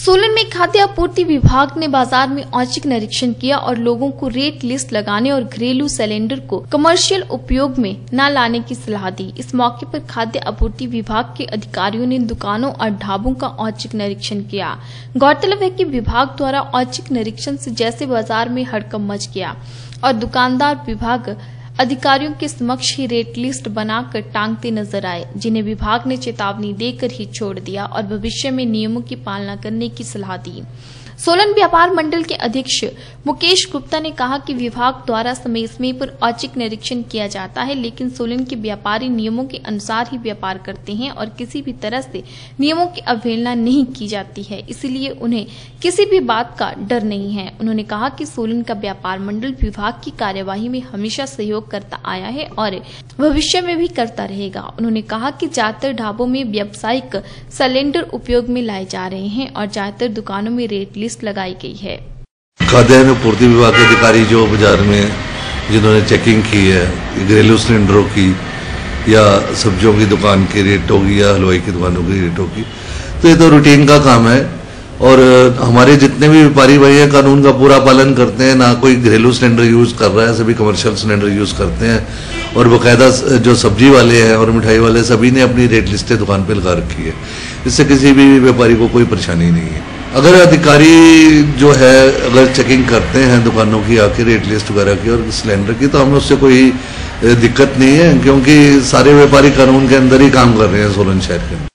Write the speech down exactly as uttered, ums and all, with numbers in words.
सोलन में खाद्य आपूर्ति विभाग ने बाजार में औचक निरीक्षण किया और लोगों को रेट लिस्ट लगाने और घरेलू सिलेंडर को कमर्शियल उपयोग में न लाने की सलाह दी। इस मौके पर खाद्य आपूर्ति विभाग के अधिकारियों ने दुकानों और ढाबों का औचक निरीक्षण किया। गौरतलब है कि विभाग द्वारा औचक निरीक्षण से जैसे बाजार में हड़कंप मच गया और दुकानदार विभाग अधिकारियों के समक्ष ही रेट लिस्ट बनाकर टांगते नजर आए, जिन्हें विभाग ने चेतावनी देकर ही छोड़ दिया और भविष्य में नियमों की पालना करने की सलाह दी। सोलन व्यापार मंडल के अध्यक्ष मुकेश गुप्ता ने कहा कि विभाग द्वारा समय समय पर औचक निरीक्षण किया जाता है, लेकिन सोलन के व्यापारी नियमों के अनुसार ही व्यापार करते हैं और किसी भी तरह से नियमों की अवहेलना नहीं की जाती है, इसलिए उन्हें किसी भी बात का डर नहीं है। उन्होंने कहा कि सोलन का व्यापार मंडल विभाग की कार्यवाही में हमेशा सहयोग करता आया है और भविष्य में भी करता रहेगा। उन्होंने कहा कि ज्यादातर ढाबों में व्यावसायिक सिलेंडर उपयोग में लाए जा रहे हैं और ज्यादातर दुकानों में रेट लिस्ट लगाई गई है। खाद्य आपूर्ति विभाग के अधिकारी जो बाजार में जिन्होंने चेकिंग की है घरेलू सिलेंडरों की या सब्जियों की दुकान की रेटों की या हलवाई की दुकानों की रेटों की, तो ये तो रूटीन का काम है और हमारे जितने भी व्यापारी भाई हैं कानून का पूरा पालन करते हैं। ना कोई घरेलू सिलेंडर यूज कर रहा है, सभी कमर्शियल सिलेंडर यूज करते हैं और बाकायदा जो सब्जी वाले हैं और मिठाई वाले सभी ने अपनी रेट लिस्टें दुकान पर लगा रखी है। इससे किसी भी व्यापारी को कोई परेशानी नहीं है। अगर अधिकारी जो है अगर चेकिंग करते हैं दुकानों की आके रेट लिस्ट वगैरह की और सिलेंडर की, तो हमें उससे कोई दिक्कत नहीं है, क्योंकि सारे व्यापारी कानून के अंदर ही काम कर रहे हैं सोलन शहर के।